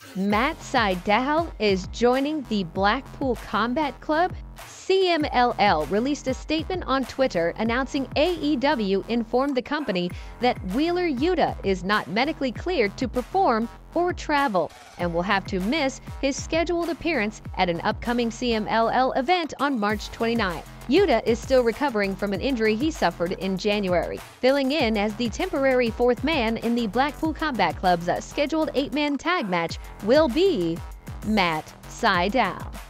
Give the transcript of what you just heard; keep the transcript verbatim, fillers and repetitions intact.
Matt Sydal is joining the Blackpool Combat Club. C M L L released a statement on Twitter announcing A E W informed the company that Wheeler Yuta is not medically cleared to perform or travel and will have to miss his scheduled appearance at an upcoming C M L L event on March twenty-ninth. Yuta is still recovering from an injury he suffered in January. Filling in as the temporary fourth man in the Blackpool Combat Club's scheduled eight-man tag match will be Matt Sydal.